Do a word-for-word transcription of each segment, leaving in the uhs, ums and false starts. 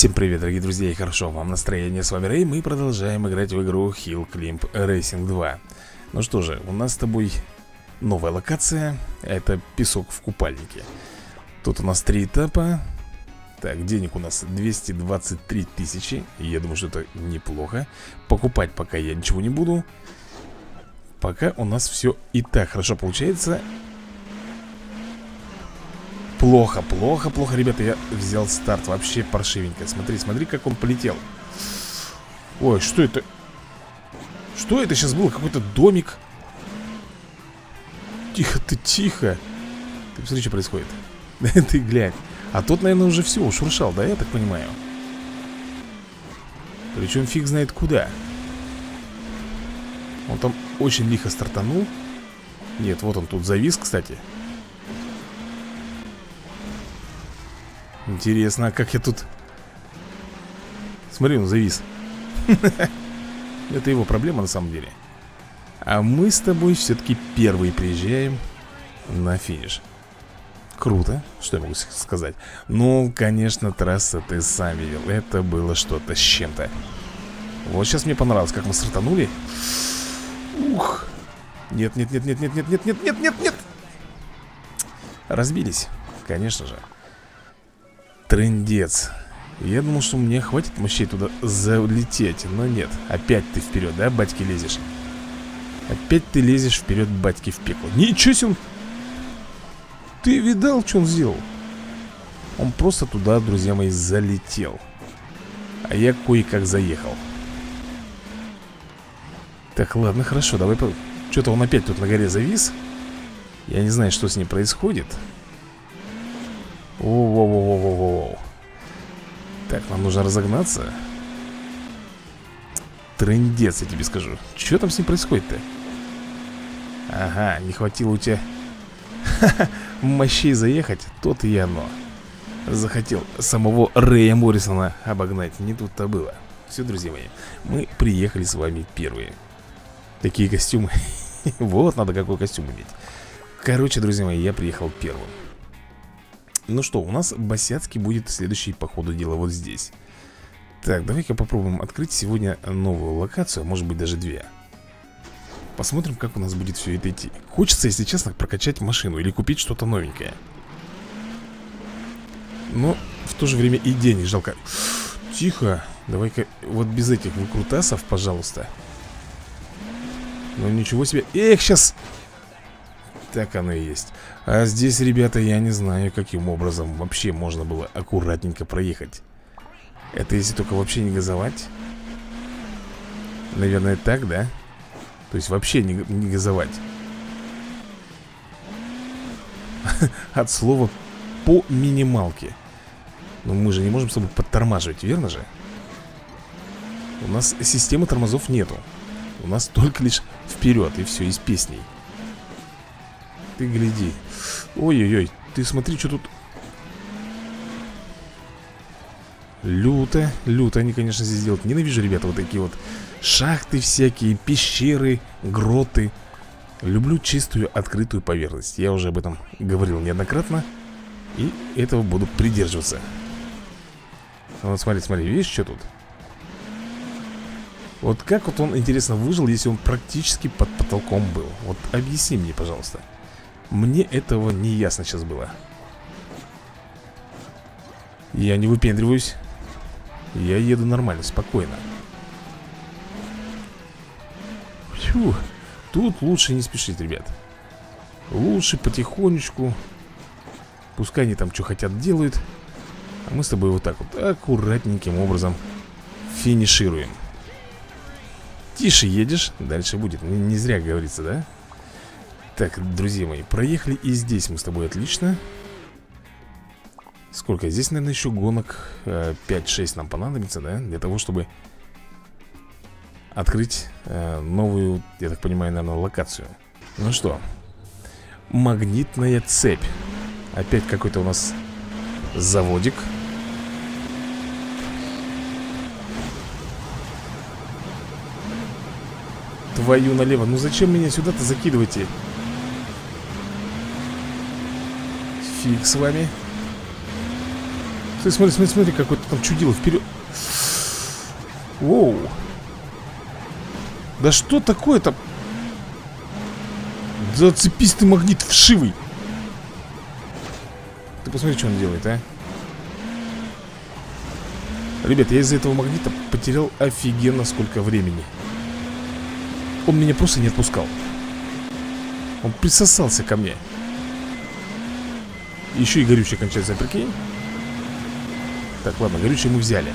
Всем привет, дорогие друзья, и хорошо вам настроение. С вами Рэй, мы продолжаем играть в игру Hill Climb Racing два. Ну что же, у нас с тобой новая локация. Это песок в купальнике. Тут у нас три этапа. Так, денег у нас двести двадцать три тысячи. Я думаю, что это неплохо. Покупать пока я ничего не буду. Пока у нас все и так хорошо получается. Плохо, плохо, плохо, ребята, я взял старт вообще паршивенько. Смотри, смотри, как он полетел. Ой, что это? Что это сейчас было? Какой-то домик. Тихо ты, тихо. Ты посмотри, что происходит. Ты глянь. А тот, наверное, уже все, ушуршал, да, я так понимаю. Причем фиг знает куда. Он там очень лихо стартанул. Нет, вот он тут завис, кстати. Интересно, а как я тут... Смотри, он завис. Это его проблема на самом деле. А мы с тобой все-таки первые приезжаем на финиш. Круто, что я могу сказать. Ну, конечно, трасса ты сам видел. Это было что-то с чем-то. Вот сейчас мне понравилось, как мы стартанули. Ух. Нет, нет, нет, нет, нет, нет, нет, нет, нет, нет, нет. Разбились, конечно же. Трындец. Я думал, что мне хватит мощей туда залететь. Но нет, опять ты вперед, да, батьки, лезешь? Опять ты лезешь вперед, батьки, в пекло. Ничего себе он... Ты видал, что он сделал? Он просто туда, друзья мои, залетел. А я кое-как заехал. Так, ладно, хорошо, давай по... Что-то он опять тут на горе завис. Я не знаю, что с ним происходит. Воу-воу-воу-воу-воу. Так, нам нужно разогнаться. Трындец, я тебе скажу. Что там с ним происходит-то? Ага, не хватило у тебя мощей заехать. То-то и оно. Захотел самого Рэя Моррисона обогнать. Не тут-то было. Все, друзья мои, мы приехали с вами первые. Такие костюмы. Вот, надо какой костюм иметь. Короче, друзья мои, я приехал первым. Ну что, у нас Босяцкий будет следующий по ходу дела вот здесь. Так, давай-ка попробуем открыть сегодня новую локацию, может быть даже две. Посмотрим, как у нас будет все это идти. Хочется, если честно, прокачать машину или купить что-то новенькое. Но в то же время и денег жалко. Тихо, давай-ка вот без этих выкрутасов, пожалуйста. Ну ничего себе. Эх, сейчас... Так оно и есть. А здесь, ребята, я не знаю, каким образом вообще можно было аккуратненько проехать. Это если только вообще не газовать. Наверное, так, да? То есть вообще не, не газовать. От слова по минималке. Но мы же не можем с тобой подтормаживать, верно же? У нас системы тормозов нету. У нас только лишь вперед, и все, и с песней. Ты гляди. Ой-ой-ой, ты смотри, что тут. Люто, люто они, конечно, здесь делают. Ненавижу, ребята, вот такие вот шахты всякие, пещеры, гроты. Люблю чистую, открытую поверхность. Я уже об этом говорил неоднократно. И этого буду придерживаться. Вот смотри, смотри, видишь, что тут? Вот как вот он, интересно, выжил, если он практически под потолком был? Вот объясни мне, пожалуйста. Мне этого не ясно сейчас было. Я не выпендриваюсь. Я еду нормально, спокойно. Фью. Тут лучше не спешить, ребят. Лучше потихонечку. Пускай они там что хотят делают. А мы с тобой вот так вот аккуратненьким образом финишируем. Тише едешь, дальше будет. Не, не зря говорится, да? Так, друзья мои, проехали и здесь мы с тобой отлично. Сколько? Здесь, наверное, еще гонок пять-шесть нам понадобится, да? Для того, чтобы открыть э, новую, я так понимаю, наверное, локацию. Ну что, магнитная цепь. Опять какой-то у нас заводик. Твою налево, ну зачем меня сюда-то закидываете? Фиг с вами. Ты смотри, смотри, смотри, какой-то там чудило вперед. Воу. Да что такое-то? Зацепись ты, магнит вшивый. Ты посмотри, что он делает, а. Ребят, я из-за этого магнита потерял офигенно сколько времени. Он меня просто не отпускал. Он присосался ко мне. Еще и горючее кончается, прикинь. Так, ладно, горючее мы взяли.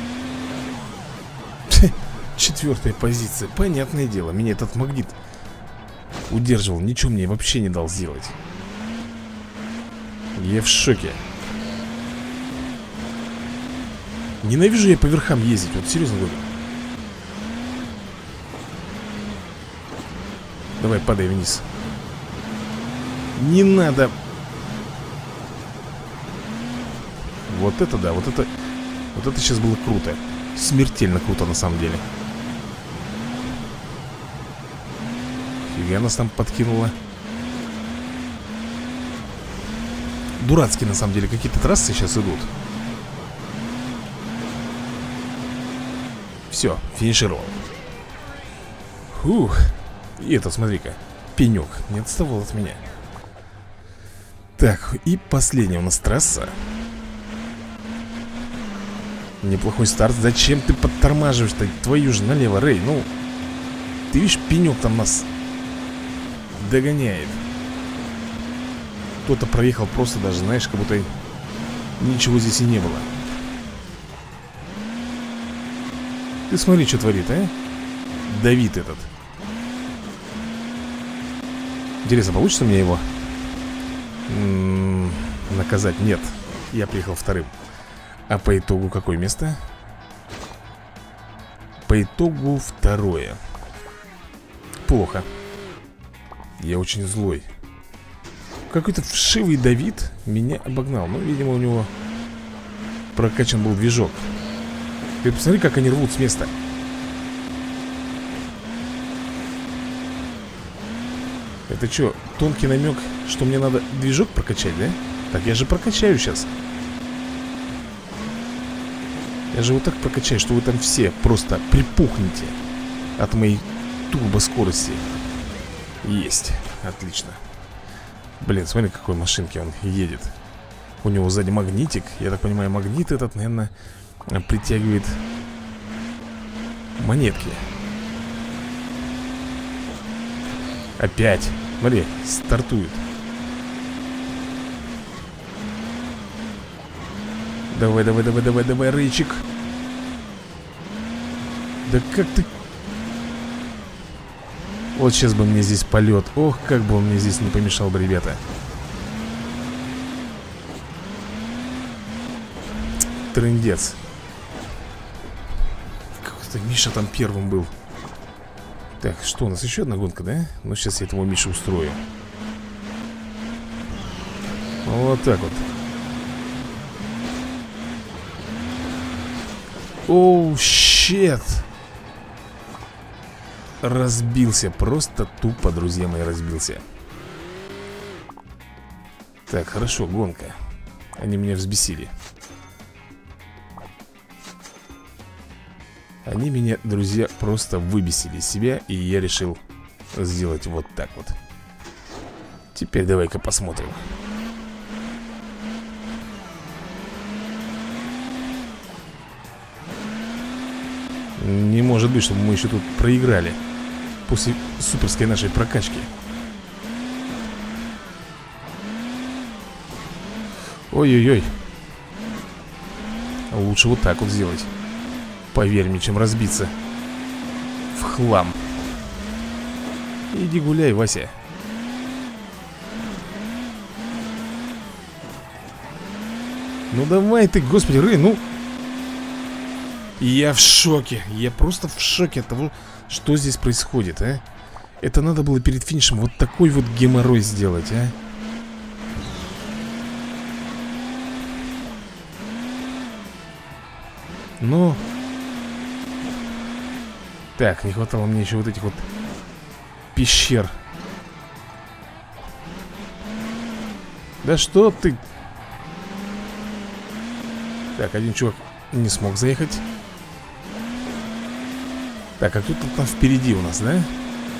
Четвертая позиция. Понятное дело, меня этот магнит удерживал. Ничего мне вообще не дал сделать. Я в шоке. Ненавижу я по верхам ездить, вот серьезно говорю. Давай, падай вниз. Не надо. Вот это да, вот это. Вот это сейчас было круто. Смертельно круто на самом деле. Фига нас там подкинула. Дурацкие на самом деле какие-то трассы сейчас идут. Все, финишировал. Фух. И это, смотри-ка, пенек не отставал от меня. Так, и последняя у нас трасса. Неплохой старт. Зачем ты подтормаживаешь-то? Твою же налево, Рэй. Ну, ты видишь, пенек там нас догоняет. Кто-то проехал просто даже, знаешь, как будто ничего здесь и не было. Ты смотри, что творит, а? Давид этот. Интересно, получится мне его м-м, наказать? Нет, я приехал вторым. А по итогу какое место? По итогу второе. Плохо. Я очень злой. Какой-то вшивый Давид меня обогнал. Ну, видимо, у него прокачан был движок. Ты посмотри, как они рвут с места. Это что, тонкий намек, что мне надо движок прокачать, да? Так я же прокачаю сейчас. Я же вот так прокачаю, что вы там все просто припухнете от моей турбоскорости. Есть, отлично. Блин, смотри, какой машинки он едет. У него сзади магнитик. Я так понимаю, магнит этот, наверное, притягивает монетки. Опять. Смотри, стартует. Давай, давай, давай, давай, давай, Рейчик. Да как ты... Вот сейчас бы мне здесь полет. Ох, как бы он мне здесь не помешал бы, ребята. Трындец. Какой-то Миша там первым был. Так, что у нас? Еще одна гонка, да? Ну, сейчас я этого Мишу устрою. Вот так вот. Оу, щет. Разбился, просто тупо, друзья мои, разбился. Так, хорошо, гонка. Они меня взбесили. Они меня, друзья, просто выбесили из себя. И я решил сделать вот так вот. Теперь давай-ка посмотрим. Не может быть, чтобы мы еще тут проиграли после суперской нашей прокачки. Ой-ой-ой. Лучше вот так вот сделать. Поверь мне, чем разбиться в хлам. Иди гуляй, Вася. Ну давай ты, господи, Рэй, ну. Я в шоке. Я просто в шоке от того, что здесь происходит, а. Это надо было перед финишем вот такой вот геморрой сделать, а. Ну. Так, не хватало мне еще вот этих вот пещер. Да что ты? Так, один чувак не смог заехать. Так, а кто-то там впереди у нас, да?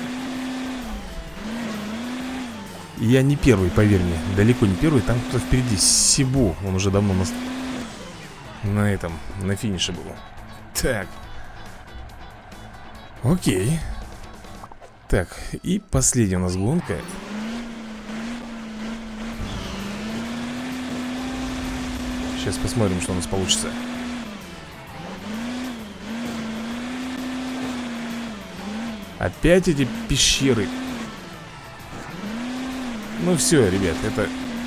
Я не первый, поверь мне. Далеко не первый, там кто-то впереди. Сибу, он уже давно на... на этом, на финише был. Так. Окей. Так, и последняя у нас гонка. Сейчас посмотрим, что у нас получится. Опять эти пещеры. Ну все, ребят, это...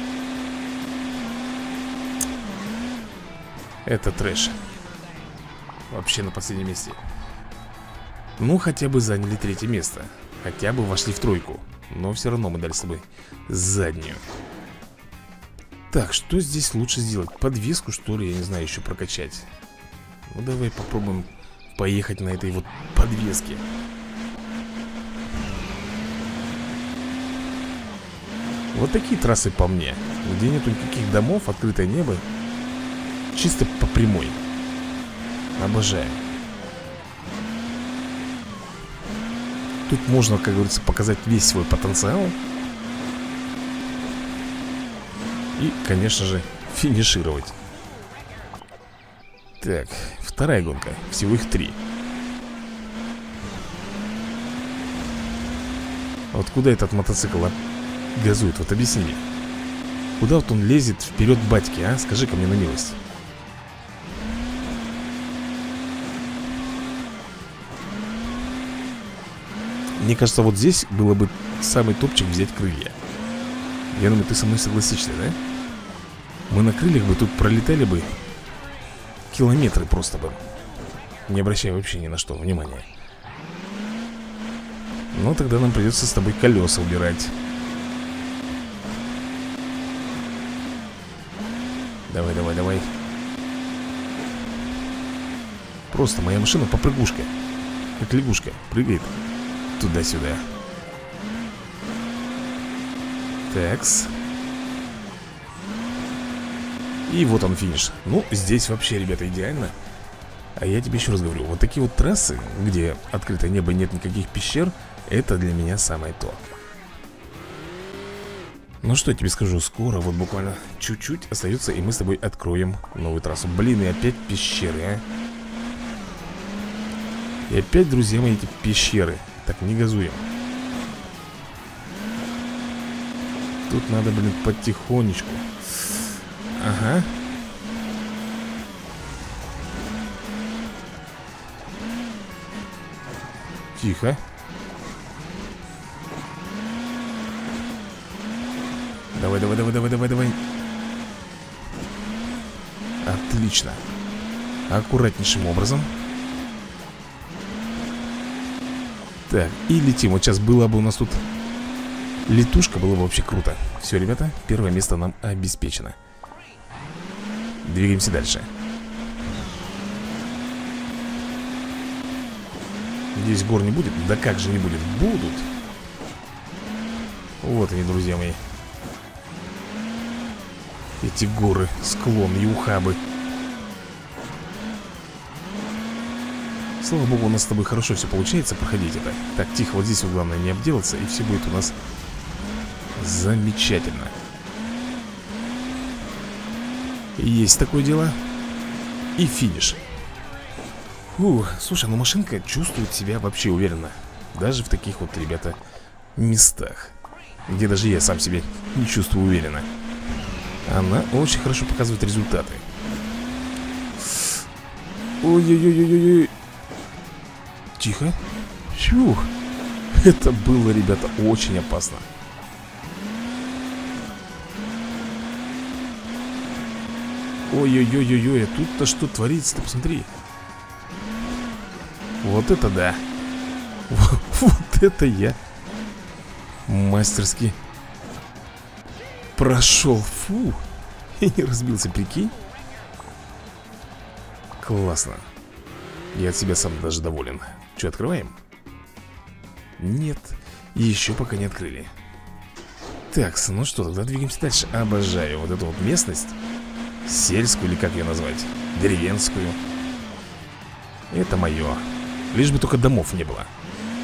Это трэш. Вообще на последнем месте. Ну, хотя бы заняли третье место. Хотя бы вошли в тройку. Но все равно мы дали с тобой заднюю. Так, что здесь лучше сделать? Подвеску, что ли, я не знаю, еще прокачать. Ну, давай попробуем поехать на этой вот подвеске. Вот такие трассы по мне. Где нету никаких домов, открытое небо. Чисто по прямой. Обожаю. Тут можно, как говорится, показать весь свой потенциал. И, конечно же, финишировать. Так, вторая гонка. Всего их три. Вот куда этот мотоцикл газует? Вот объясни мне. Куда вот он лезет вперед батьки, а? Скажи-ка мне на милость. Мне кажется, вот здесь было бы самый топчик взять крылья. Я думаю, ты со мной согласишься, да? Мы на крыльях бы тут пролетали бы километры просто бы, не обращая вообще ни на что внимания. Но тогда нам придется с тобой колеса убирать. Давай, давай, давай. Просто моя машина попрыгушка. Как лягушка, прыгает туда-сюда. Такс. И вот он финиш. Ну, здесь вообще, ребята, идеально. А я тебе еще раз говорю, вот такие вот трассы, где открытое небо, нет никаких пещер, это для меня самое то. Ну что я тебе скажу, скоро, вот буквально чуть-чуть остается, и мы с тобой откроем новую трассу. Блин, и опять пещеры, а. И опять, друзья мои, эти пещеры. Так, не газуем. Тут надо, блин, потихонечку. Ага. Тихо. Давай, давай, давай, давай, давай, давай. Отлично. Аккуратнейшим образом. Так, и летим. Вот сейчас было бы у нас тут летушка, было бы вообще круто. Все, ребята, первое место нам обеспечено. Двигаемся дальше. Здесь гор не будет? Да как же не будет? Будут. Вот они, друзья мои. Эти горы, склоны и ухабы. Слава богу, у нас с тобой хорошо все получается проходить это. Так, тихо, вот здесь вот главное не обделаться, и все будет у нас замечательно. Есть такое дело. И финиш. Фу, слушай, ну машинка чувствует себя вообще уверенно. Даже в таких вот, ребята, местах, где даже я сам себе не чувствую уверенно. Она очень хорошо показывает результаты. Ой-ой-ой-ой-ой. Тихо. Фух. Это было, ребята, очень опасно. Ой-ой-ой-ой-ой, а тут-то что творится, ты посмотри. Вот это да. Вот это я мастерски прошел. Фу. И не разбился, прикинь. Классно. Я от себя сам даже доволен. Что, открываем? Нет, еще пока не открыли. Так, ну что, тогда двигаемся дальше. Обожаю вот эту вот местность. Сельскую или как ее назвать? Деревенскую. Это мое. Лишь бы только домов не было.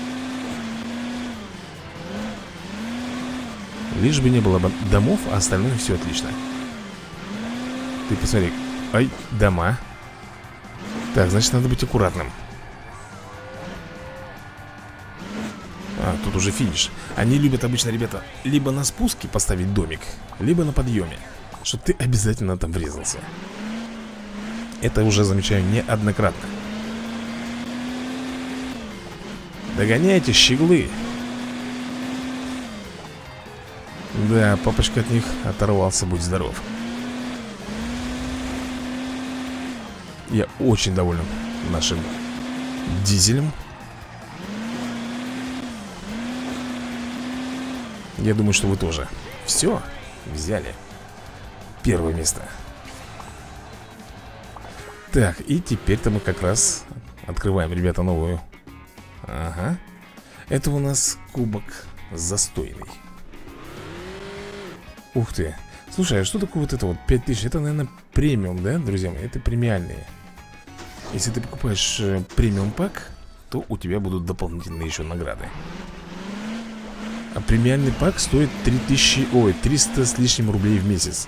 Лишь бы не было домов, а остальное все отлично. Ты посмотри. Ай, дома. Так, значит, надо быть аккуратным. А, тут уже финиш. Они любят обычно, ребята, либо на спуске поставить домик, либо на подъеме, чтобы ты обязательно там врезался. Это уже замечаю неоднократно. Догоняйте, щеглы. Да, папочка от них оторвался, будь здоров. Я очень доволен нашим дизелем. Я думаю, что вы тоже. Все, взяли первое место. Так, и теперь-то мы как раз открываем, ребята, новую. Ага. Это у нас кубок застойный. Ух ты. Слушай, а что такое вот это вот пять тысяч? Это, наверное, премиум, да, друзья мои? Это премиальные. Если ты покупаешь э, премиум пак, то у тебя будут дополнительные еще награды. А премиальный пак стоит три тысячи, ой, триста с лишним рублей в месяц.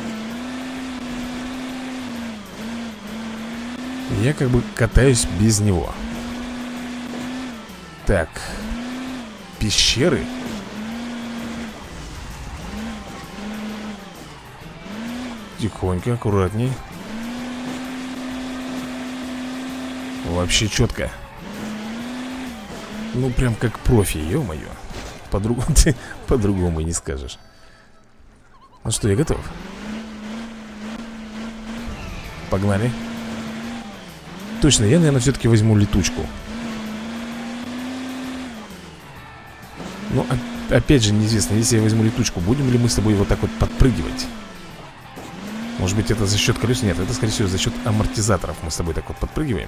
Я как бы катаюсь без него. Так. Пещеры. Тихонько, аккуратней. Вообще четко. Ну, прям как профи, ё-моё. По-другому ты по-другому и не скажешь. Ну что, я готов. Погнали. Точно, я, наверное, все-таки возьму летучку. Но, опять же, неизвестно, если я возьму летучку, будем ли мы с тобой вот так вот подпрыгивать? Может быть, это за счет колес? Нет, это, скорее всего, за счет амортизаторов мы с тобой так вот подпрыгиваем.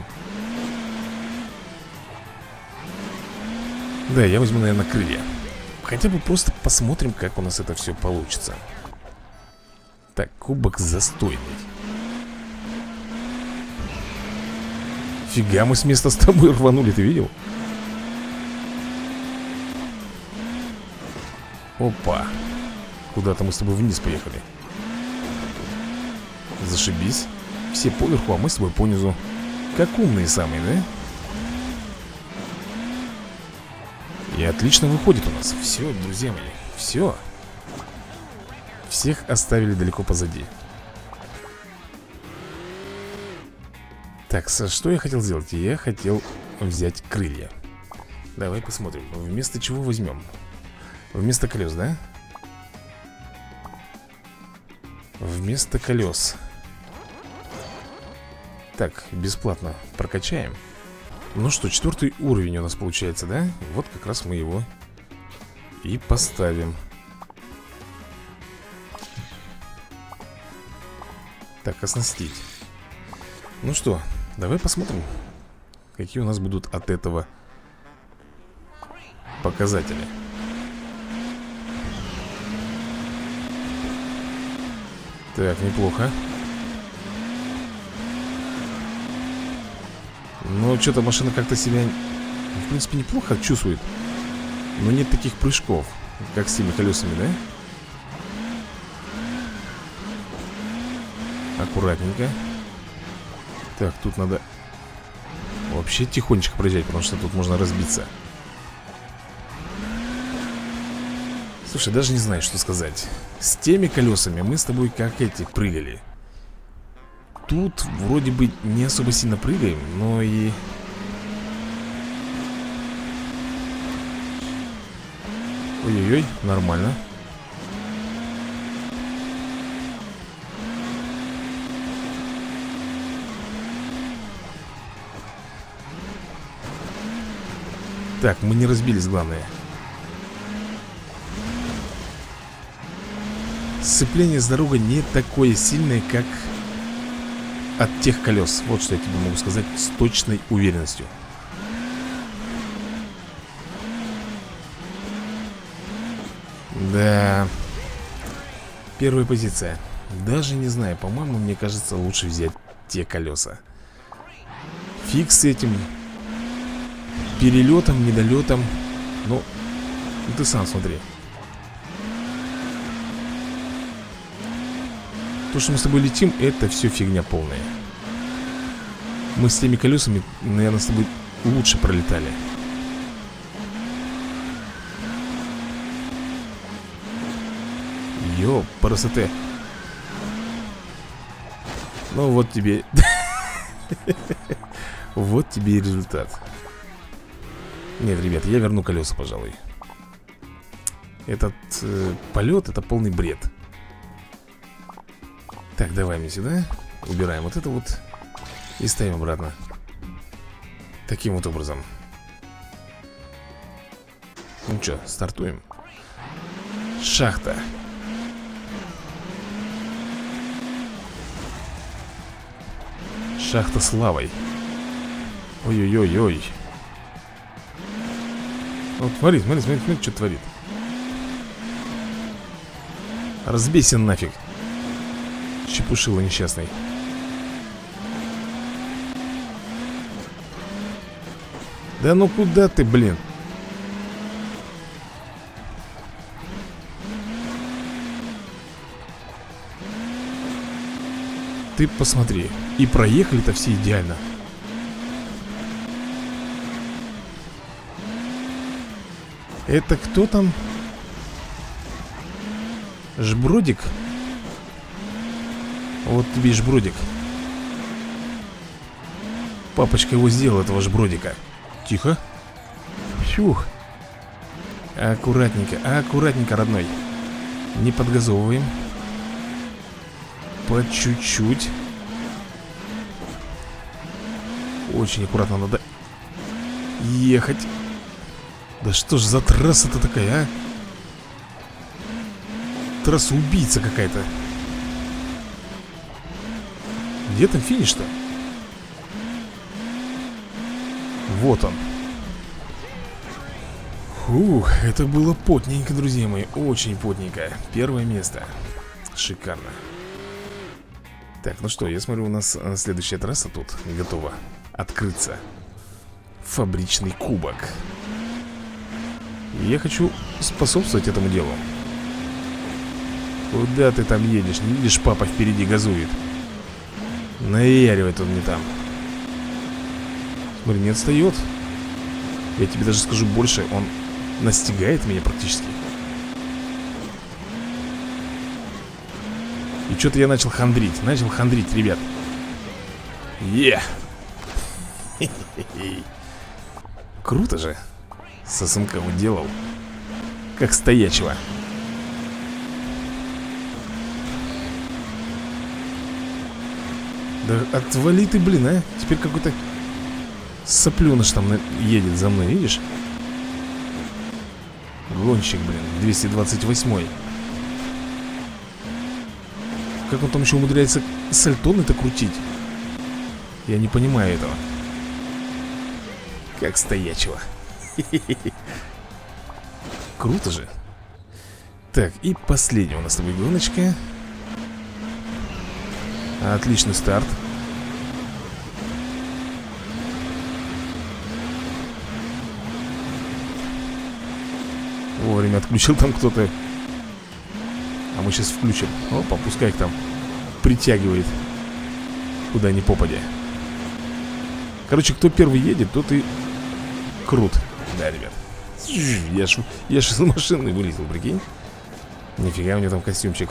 Да, я возьму, наверное, крылья. Хотя бы просто посмотрим, как у нас это все получится. Так, кубок застойный. Фига, мы с места с тобой рванули, ты видел? Опа. Куда-то мы с тобой вниз поехали. Зашибись. Все поверху, а мы с тобой понизу. Как умные самые, да? И отлично выходит у нас. Все, друзья мои, все. Всех оставили далеко позади. Так, что я хотел сделать? Я хотел взять крылья. Давай посмотрим. Вместо чего возьмем? Вместо колес, да? Вместо колес. Так, бесплатно прокачаем. Ну что, четвертый уровень у нас получается, да? Вот как раз мы его и поставим. Так, оснастить. Ну что, давай посмотрим, какие у нас будут от этого показатели. Так, неплохо. Но что-то машина как-то себя, в принципе, неплохо чувствует. Но нет таких прыжков, как с теми колесами, да? Аккуратненько. Так, тут надо вообще тихонечко проезжать, потому что тут можно разбиться. Слушай, даже не знаю, что сказать. С теми колесами мы с тобой как эти прыгали. Тут вроде бы не особо сильно прыгаем, но и... Ой-ой-ой, нормально. Так, мы не разбились, главное. Сцепление с дорогой не такое сильное, как от тех колес. Вот что я тебе могу сказать с точной уверенностью. Да. Первая позиция. Даже не знаю, по-моему, мне кажется, лучше взять те колеса. Фиг с этим перелетом, недолетом. Ну, ты сам смотри. То, что мы с тобой летим, это все фигня полная. Мы с теми колесами, наверное, с тобой лучше пролетали. Ё, красота. Ну вот тебе. Вот тебе и результат. Нет, ребят, я верну колеса, пожалуй. Этот э, полет, это полный бред. Так, давай мне сюда. Убираем вот это вот и ставим обратно. Таким вот образом. Ну что, стартуем. Шахта. Шахта с лавой. Ой-ой-ой-ой. Вот смотри, смотри, смотри, смотри, что творит. Разбейся нафиг. Чепушило несчастный. Да ну куда ты, блин? Ты посмотри. И проехали-то все идеально. Это кто там? Жбродик? Вот тебе и жбродик. Папочка его сделал, этого жбродика. Тихо. Фух. Аккуратненько, аккуратненько, родной. Не подгазовываем. По чуть-чуть. Очень аккуратно надо ехать. Да что ж за трасса-то такая, а? Трасса-убийца какая-то. Где там финиш-то? Вот он. Фух, это было потненько, друзья мои. Очень потненько. Первое место. Шикарно. Так, ну что, я смотрю, у нас следующая трасса тут готова открыться. Фабричный кубок. Я хочу способствовать этому делу. Куда ты там едешь? Не видишь, папа впереди газует. Наяривает он мне там. Смотри, не отстает. Я тебе даже скажу больше, он настигает меня практически. И что-то я начал хандрить. Начал хандрить, ребят. Е! Круто же. ССМК уделал. Как стоячего. Да отвали ты, блин, а. Теперь какой-то соплюныш там едет за мной, видишь? Гонщик, блин, двести двадцать восьмой. Как он там еще умудряется сальтоны-то крутить? Я не понимаю этого. Как стоячего. Круто же. Так, и последняя у нас с тобой гоночка. Отличный старт. Вовремя отключил там кто-то. А мы сейчас включим. Опа, пускай их там притягивает. Куда ни попадя. Короче, кто первый едет, тот и крут. Да, ребят. Я ж, я ж из машины вылетел, прикинь. Нифига у меня там костюмчик.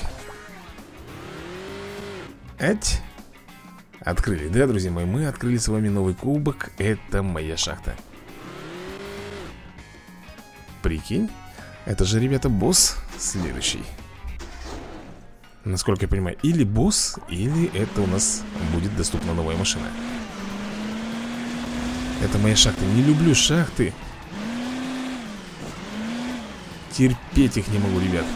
Ать. Открыли, да, друзья мои? Мы открыли с вами новый кубок. Это моя шахта. Прикинь. Это же, ребята, босс следующий. Насколько я понимаю, или босс, или это у нас будет доступна новая машина. Это моя шахта. Не люблю шахты. Терпеть их не могу, ребят.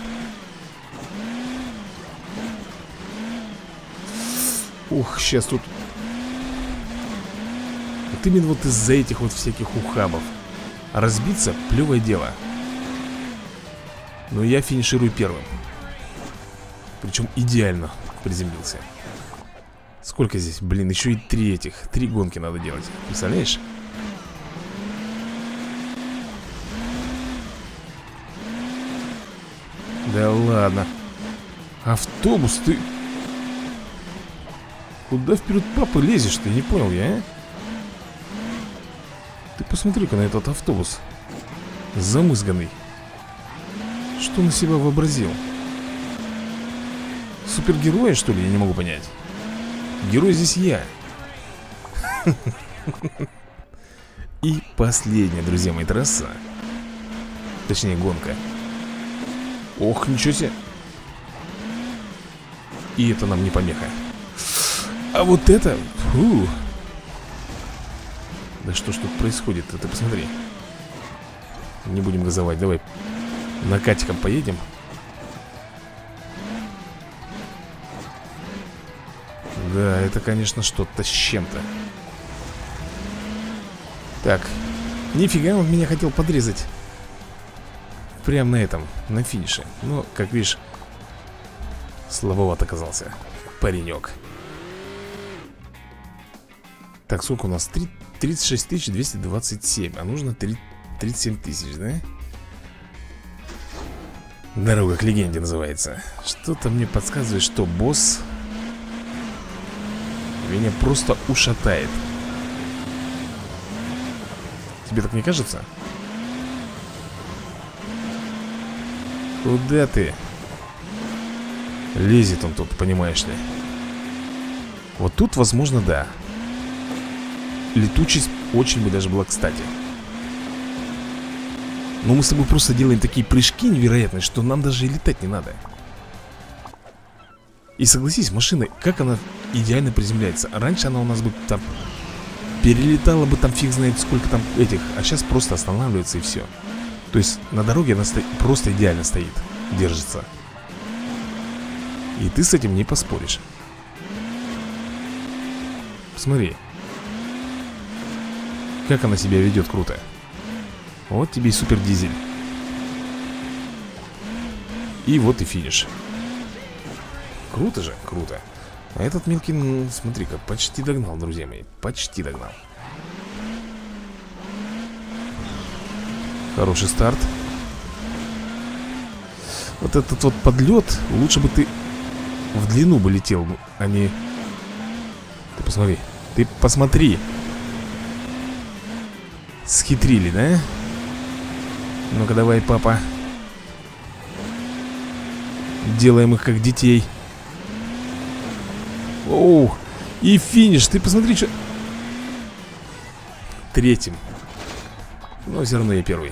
Ух, сейчас тут. Вот именно вот из-за этих вот всяких ухабов. Разбиться — плевое дело. Но я финиширую первым. Причем идеально приземлился. Сколько здесь? Блин, еще и три этих. Три гонки надо делать. Представляешь? Да ладно. Автобус, ты... Куда вперед папы лезешь ты? Не понял я, а? Ты посмотри-ка на этот автобус. Замызганный. Что на себя вообразил? Супергероя, что ли? Я не могу понять. Герой здесь я. И последняя, друзья мои, трасса. Точнее, гонка. Ох, ничего себе. И это нам не помеха. А вот это... Фу. Да что ж тут происходит? Ты посмотри. Не будем газовать, давай накатиком поедем. Да, это, конечно, что-то с чем-то. Так. Нифига, он меня хотел подрезать. Прямо на этом, на финише. Но, как видишь, слабоват оказался паренек. Так, сколько у нас? тридцать шесть тысяч двести двадцать семь. А нужно тридцать семь тысяч, да? Дорога к легенде называется. Что-то мне подсказывает, что босс меня просто ушатает. Тебе так не кажется? Куда ты? Лезет он тут, понимаешь ли. Вот тут, возможно, да. Летучесть очень бы даже была кстати. Но мы с тобой просто делаем такие прыжки невероятные, что нам даже и летать не надо. И согласись, машина, как она идеально приземляется. Раньше она у нас бы там перелетала бы там фиг знает сколько там этих. А сейчас просто останавливается и все. То есть на дороге она сто... просто идеально стоит. Держится. И ты с этим не поспоришь. Посмотри. Как она себя ведет круто. Вот тебе и супер дизель. И вот и финиш. Круто же, круто. А этот мелкий, ну, смотри-ка, почти догнал, друзья мои. Почти догнал. Хороший старт. Вот этот вот подлет. Лучше бы ты в длину бы летел, а не... Ты посмотри. Ты посмотри. Схитрили, да? Ну-ка давай, папа. Делаем их как детей. Оу, и финиш, ты посмотри, что... Третьим. Но все равно я первый.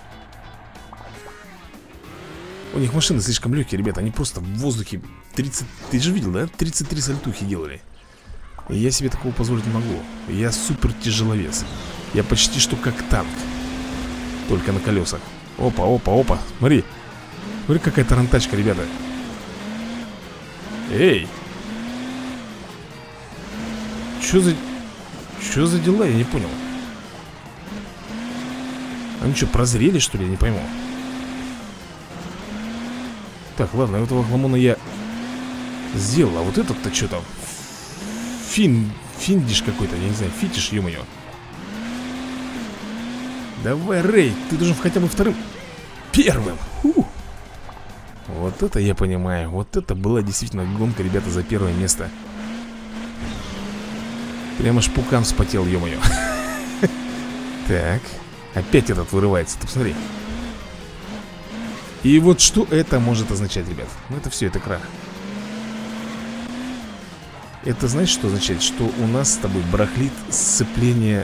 У них машины слишком легкие, ребята. Они просто в воздухе тридцать... Ты же видел, да? тридцать три сальтухи делали. И я себе такого позволить не могу. Я супер тяжеловес. Я почти что как танк. Только на колесах. Опа, опа, опа, смотри. Смотри, какая тарантачка, ребята. Эй! Что за... Что за дела, я не понял. Они что, прозрели, что ли, я не пойму. Так, ладно, этого хламона я сделал. А вот этот-то что там? Фин... Финдиш какой-то, я не знаю, фитиш, ё-моё. Давай, Рэй, ты должен хотя бы вторым. Первым. Фу. Вот это я понимаю. Вот это была действительно гонка, ребята, за первое место. Прямо аж пукан вспотел, ё-моё. Так. Опять этот вырывается, ты посмотри. И вот что это может означать, ребят? Ну это все, это крах. Это знаешь, что означает? Что у нас с тобой барахлит сцепление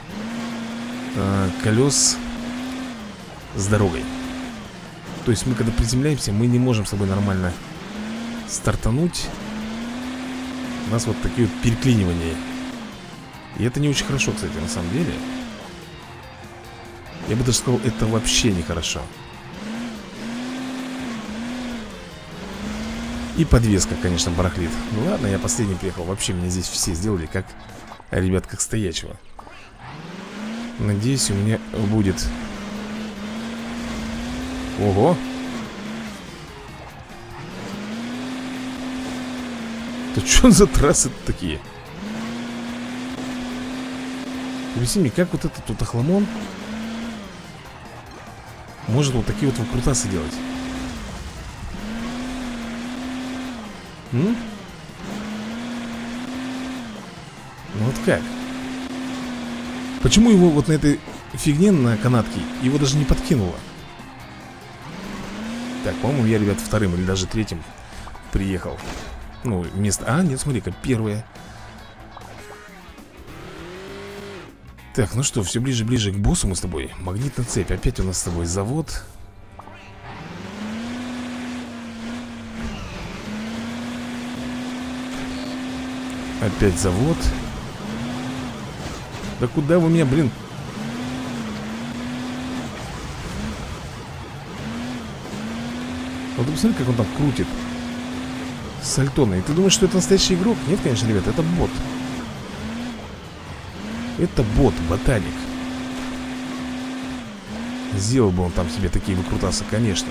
э, колес с дорогой. То есть мы когда приземляемся, мы не можем с тобой нормально стартануть. У нас вот такие вот переклинивания. И это не очень хорошо, кстати, на самом деле. Я бы даже сказал, это вообще нехорошо. И подвеска, конечно, барахлит. Ну ладно, я последний приехал. Вообще меня здесь все сделали как, ребят, как стоячего. Надеюсь, у меня будет... Ого! Да что за трассы такие? Объясни мне, как вот этот вот охламон может вот такие вот выкрутасы делать? М? Ну вот как? Почему его вот на этой фигне на канатке его даже не подкинуло? Так, по-моему, я, ребят, вторым или даже третьим приехал. Ну, место... А, нет, смотри-ка, первое. Так, ну что, все ближе-ближе к боссу мы с тобой. Магнитная цепь, опять у нас с тобой завод. Опять завод. Да куда вы меня, блин? Вот посмотри, как он там крутит сальтоны. И ты думаешь, что это настоящий игрок? Нет, конечно, ребят, это бот. Это бот, ботаник. Сделал бы он там себе такие выкрутасы, конечно.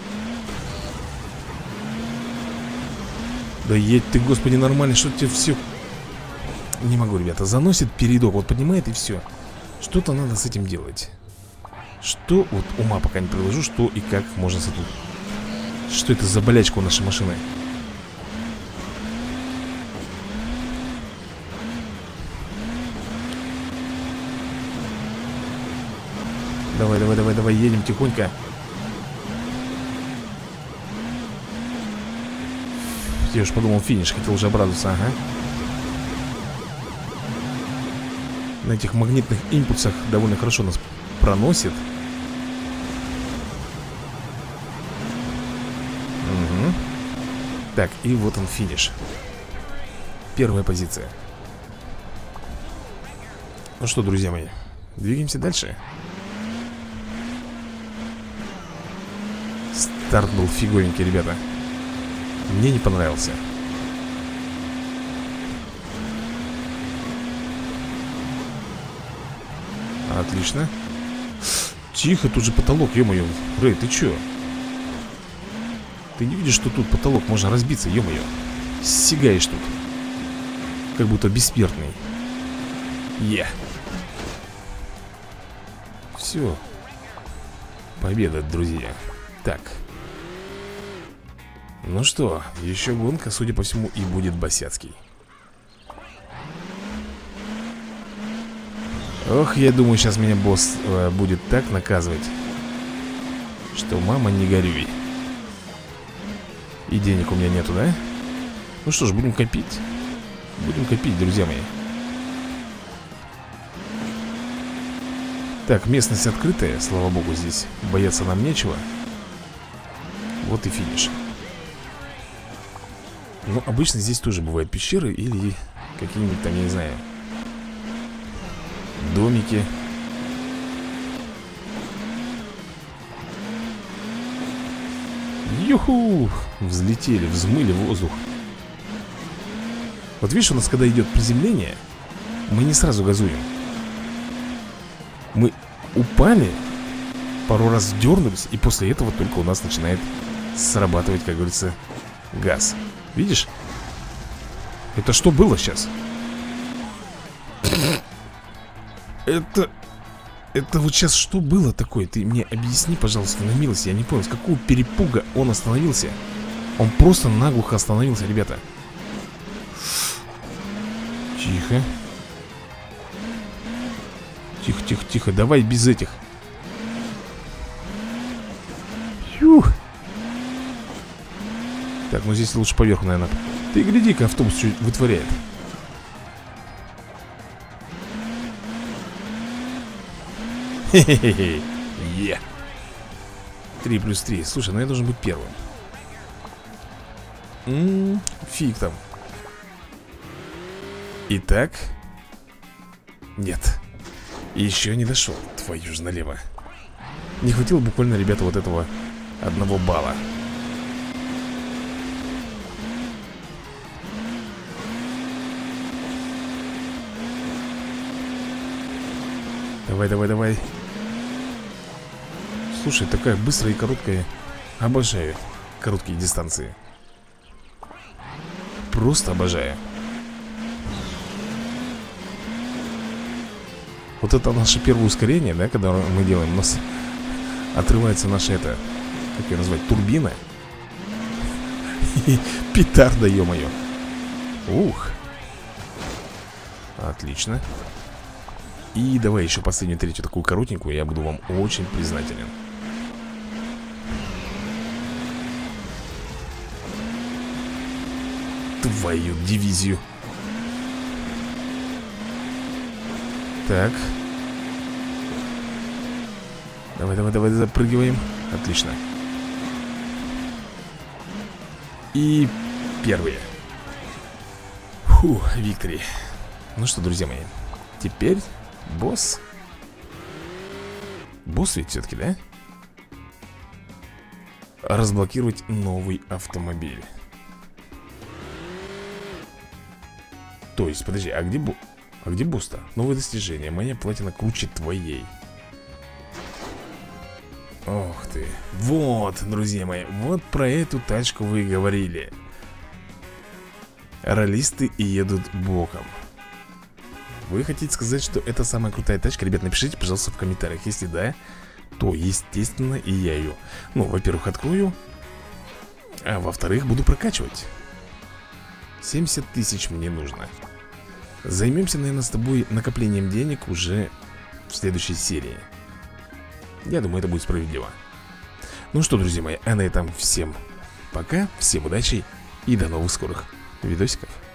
Да едь ты, господи, нормально, что тебе все... Не могу, ребята, заносит передок, вот поднимает и все. Что-то надо с этим делать. Что, вот ума пока не приложу, что и как можно с этим... Что это за болячка у нашей машины? Давай, давай, давай, давай, едем тихонько. Я уж подумал, финиш, хотел уже обрадоваться, ага. На этих магнитных импульсах довольно хорошо нас проносит. Угу. Так, и вот он финиш. Первая позиция. Ну что, друзья мои, двигаемся дальше. Старт был фиговенький, ребята. Мне не понравился. Отлично. Тихо, тут же потолок, ё-моё. Рэй, ты чё? Ты не видишь, что тут потолок? Можно разбиться, ё-моё. Сигаешь тут. Как будто бессмертный. Е. Все. Победа, друзья. Так. Ну что, еще гонка, судя по всему, и будет босяцкий. Ох, я думаю, сейчас меня босс э, будет так наказывать, что мама не горюй. И денег у меня нету, да? Ну что ж, будем копить. Будем копить, друзья мои. Так, местность открытая, слава богу, здесь бояться нам нечего. Вот и финиш. Ну, обычно здесь тоже бывают пещеры или какие-нибудь там, я не знаю, домики. Юху! Взлетели, взмыли в воздух. Вот видишь, у нас когда идет приземление, мы не сразу газуем. Мы упали, пару раз дернулись, и после этого только у нас начинает срабатывать, как говорится, газ. Видишь? Это что было сейчас? Это... Это вот сейчас что было такое? Ты мне объясни, пожалуйста, на милость. Я не понял, с какого перепуга он остановился. Он просто наглухо остановился, ребята. Тихо. Тихо, тихо, тихо. Давай без этих. Фух. Так, ну здесь лучше поверху, наверное. Ты гляди-ка, автобус чуть вытворяет. Хе-хе-хе. Е. Три плюс три. Слушай, ну я должен быть первым. М-м, фиг там. Итак. Нет. Еще не дошел. Твою ж налево. Не хватило буквально, ребята, вот этого одного балла. Давай, давай, давай. Слушай, такая быстрая и короткая. Обожаю короткие дистанции. просто обожаю. Вот это наше первое ускорение, да, когда мы делаем. У нас отрывается наша это, как ее назвать, турбина. И петарда, ё-моё. Ух. Отлично. И давай еще последнюю, третью, такую коротенькую. Я буду вам очень признателен. Твою дивизию. Так. Давай, давай, давай, запрыгиваем. Отлично. И первые. Фу, Виктори. Ну что, друзья мои, теперь босс. Босс ведь все-таки, да? Разблокировать новый автомобиль. То есть, подожди, а где бу... А где босс-то? Новое достижение. Моя платина круче твоей. Ох ты. Вот, друзья мои, вот про эту тачку вы и говорили. Ролисты едут боком. Вы хотите сказать, что это самая крутая тачка? Ребят, напишите, пожалуйста, в комментариях. Если да, то, естественно, и я ее, ну, во-первых, открою, а во-вторых, буду прокачивать. семьдесят тысяч мне нужно. Займемся, наверное, с тобой накоплением денег уже в следующей серии. Я думаю, это будет справедливо. Ну что, друзья мои, а на этом всем пока, всем удачи и до новых скорых видосиков.